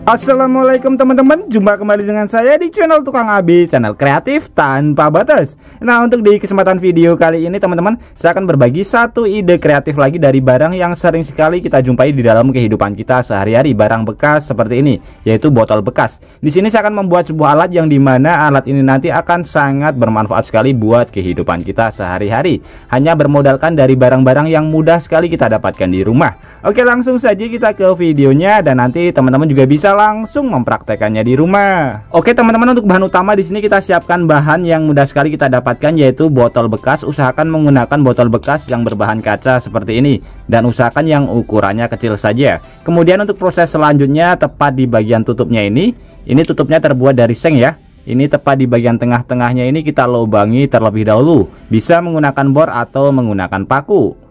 Assalamualaikum teman-teman, jumpa kembali dengan saya di channel Tukang AB, channel kreatif tanpa batas. Nah, untuk di kesempatan video kali ini teman-teman, saya akan berbagi satu ide kreatif lagi dari barang yang sering sekali kita jumpai di dalam kehidupan kita sehari-hari, barang bekas seperti ini, yaitu botol bekas. Di sini saya akan membuat sebuah alat yang dimana alat ini nanti akan sangat bermanfaat sekali buat kehidupan kita sehari-hari, hanya bermodalkan dari barang-barang yang mudah sekali kita dapatkan di rumah. Oke, langsung saja kita ke videonya dan nanti teman-teman juga bisa langsung mempraktekannya di rumah. Oke teman-teman, untuk bahan utama di sini kita siapkan bahan yang mudah sekali kita dapatkan, yaitu botol bekas. Usahakan menggunakan botol bekas yang berbahan kaca seperti ini dan usahakan yang ukurannya kecil saja. Kemudian untuk proses selanjutnya, tepat di bagian tutupnya ini tutupnya terbuat dari seng ya. Ini tepat di bagian tengah-tengahnya ini kita lubangi terlebih dahulu. Bisa menggunakan bor atau menggunakan paku.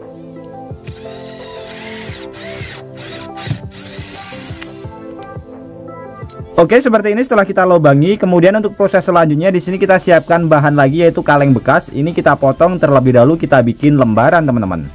Oke, seperti ini setelah kita lubangi. Kemudian untuk proses selanjutnya di sini kita siapkan bahan lagi, yaitu kaleng bekas. Ini kita potong terlebih dahulu, kita bikin lembaran teman-teman.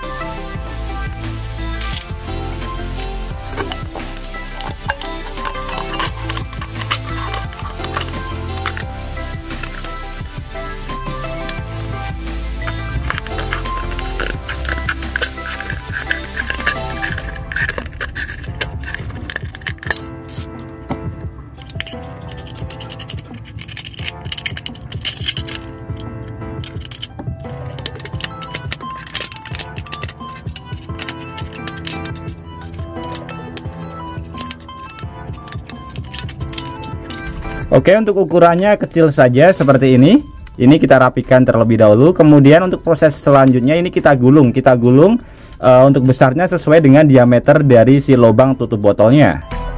Oke, untuk ukurannya kecil saja seperti ini. Ini kita rapikan terlebih dahulu. Kemudian untuk proses selanjutnya ini kita gulung. Untuk besarnya sesuai dengan diameter dari si lubang tutup botolnya.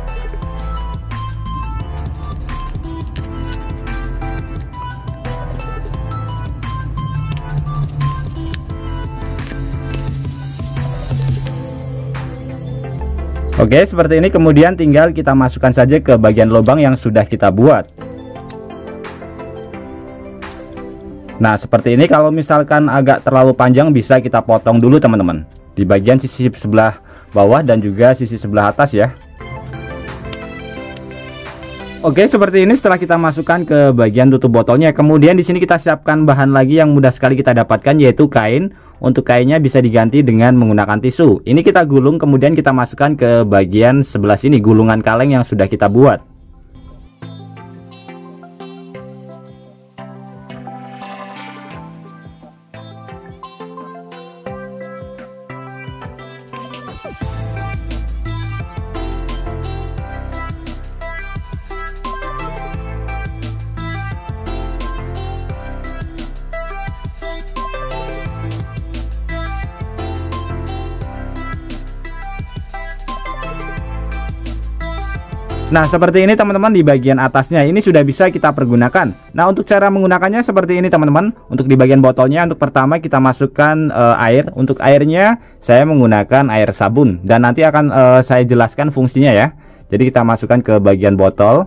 Oke, seperti ini. Kemudian tinggal kita masukkan saja ke bagian lubang yang sudah kita buat. Nah, seperti ini. Kalau misalkan agak terlalu panjang bisa kita potong dulu teman-teman, di bagian sisi sebelah bawah dan juga sisi sebelah atas ya. Oke, seperti ini setelah kita masukkan ke bagian tutup botolnya. Kemudian di sini kita siapkan bahan lagi yang mudah sekali kita dapatkan, yaitu kain. Untuk kainnya bisa diganti dengan menggunakan tisu. Ini kita gulung, kemudian kita masukkan ke bagian sebelah sini, gulungan kaleng yang sudah kita buat. Nah, seperti ini teman-teman, di bagian atasnya ini sudah bisa kita pergunakan. Nah, untuk cara menggunakannya seperti ini teman-teman. Untuk di bagian botolnya, untuk pertama kita masukkan air. Untuk airnya saya menggunakan air sabun dan nanti akan saya jelaskan fungsinya ya. Jadi kita masukkan ke bagian botol.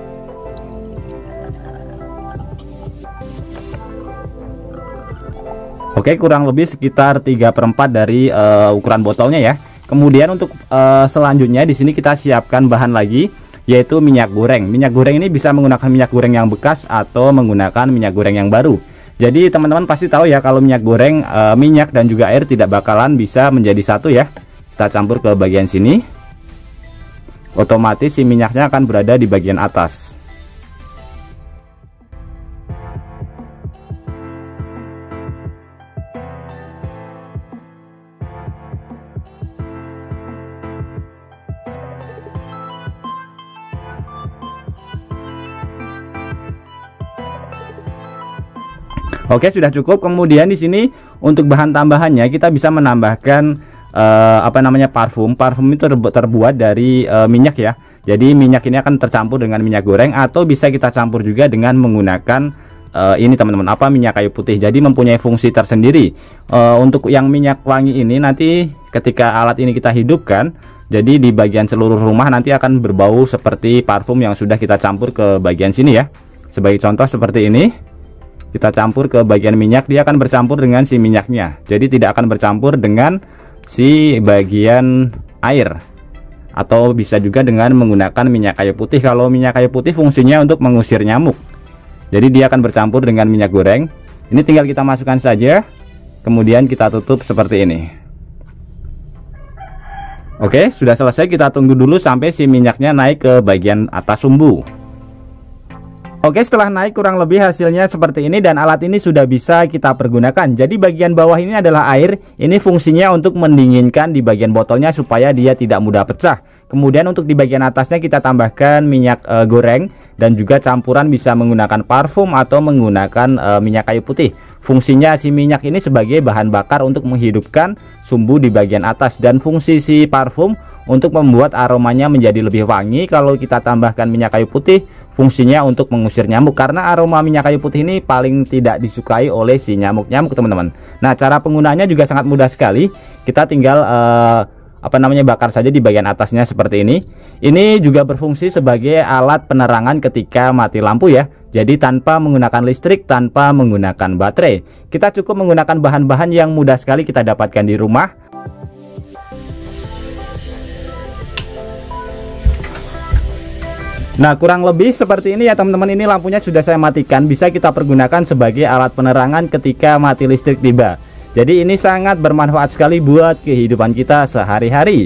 Oke, kurang lebih sekitar 3/4 dari ukuran botolnya ya. Kemudian untuk selanjutnya di sini kita siapkan bahan lagi, yaitu minyak goreng. Minyak goreng ini bisa menggunakan minyak goreng yang bekas atau menggunakan minyak goreng yang baru. Jadi teman-teman pasti tahu ya, kalau minyak goreng, minyak dan juga air tidak bakalan bisa menjadi satu ya. Kita campur ke bagian sini. Otomatis si minyaknya akan berada di bagian atas. Oke, sudah cukup. Kemudian di sini untuk bahan tambahannya kita bisa menambahkan parfum. Parfum itu terbuat dari minyak ya. Jadi minyak ini akan tercampur dengan minyak goreng atau bisa kita campur juga dengan menggunakan ini teman-teman, minyak kayu putih. Jadi mempunyai fungsi tersendiri. Untuk yang minyak wangi ini nanti ketika alat ini kita hidupkan, jadi di bagian seluruh rumah nanti akan berbau seperti parfum yang sudah kita campur ke bagian sini ya. Sebagai contoh seperti ini. Kita campur ke bagian minyak, dia akan bercampur dengan si minyaknya. Jadi tidak akan bercampur dengan si bagian air. atau bisa juga dengan menggunakan minyak kayu putih. Kalau minyak kayu putih fungsinya untuk mengusir nyamuk, jadi dia akan bercampur dengan minyak goreng. Ini tinggal kita masukkan saja, kemudian kita tutup seperti ini. Oke, sudah selesai. Kita tunggu dulu sampai si minyaknya naik ke bagian atas sumbu. Oke, setelah naik kurang lebih hasilnya seperti ini, dan alat ini sudah bisa kita pergunakan. Jadi bagian bawah ini adalah air. Ini fungsinya untuk mendinginkan di bagian botolnya supaya dia tidak mudah pecah. Kemudian untuk di bagian atasnya kita tambahkan minyak goreng, dan juga campuran bisa menggunakan parfum atau menggunakan minyak kayu putih. Fungsinya si minyak ini sebagai bahan bakar untuk menghidupkan sumbu di bagian atas, dan fungsi si parfum untuk membuat aromanya menjadi lebih wangi. Kalau kita tambahkan minyak kayu putih, fungsinya untuk mengusir nyamuk, karena aroma minyak kayu putih ini paling tidak disukai oleh si nyamuk-nyamuk, teman-teman. Nah, cara penggunaannya juga sangat mudah sekali. Kita tinggal bakar saja di bagian atasnya seperti ini. Ini juga berfungsi sebagai alat penerangan ketika mati lampu ya. Jadi tanpa menggunakan listrik, tanpa menggunakan baterai. Kita cukup menggunakan bahan-bahan yang mudah sekali kita dapatkan di rumah. Nah, kurang lebih seperti ini ya teman-teman. Ini lampunya sudah saya matikan, bisa kita pergunakan sebagai alat penerangan ketika mati listrik tiba. Jadi ini sangat bermanfaat sekali buat kehidupan kita sehari-hari.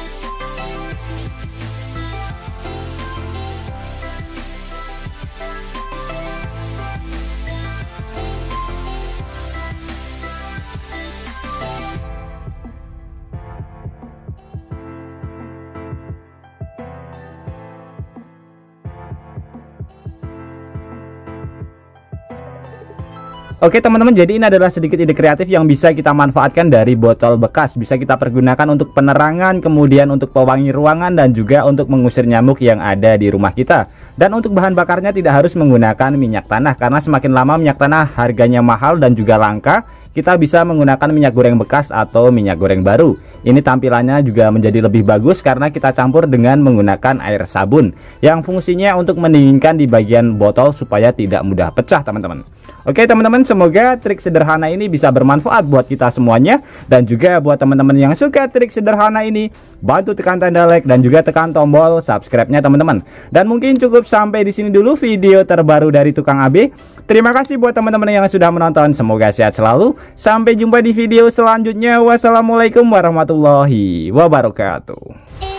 Oke teman-teman, jadi ini adalah sedikit ide kreatif yang bisa kita manfaatkan dari botol bekas. Bisa kita pergunakan untuk penerangan, kemudian untuk pewangi ruangan, dan juga untuk mengusir nyamuk yang ada di rumah kita. Dan untuk bahan bakarnya tidak harus menggunakan minyak tanah, karena semakin lama minyak tanah harganya mahal dan juga langka. Kita bisa menggunakan minyak goreng bekas atau minyak goreng baru. Ini tampilannya juga menjadi lebih bagus karena kita campur dengan menggunakan air sabun, yang fungsinya untuk mendinginkan di bagian botol supaya tidak mudah pecah, teman-teman. Oke teman-teman, semoga trik sederhana ini bisa bermanfaat buat kita semuanya. Dan juga buat teman-teman yang suka trik sederhana ini, bantu tekan tanda like dan juga tekan tombol subscribe-nya teman-teman. Dan mungkin cukup sampai di sini dulu video terbaru dari Tukang AB. Terima kasih buat teman-teman yang sudah menonton. Semoga sehat selalu. Sampai jumpa di video selanjutnya. Wassalamualaikum warahmatullahi wabarakatuh.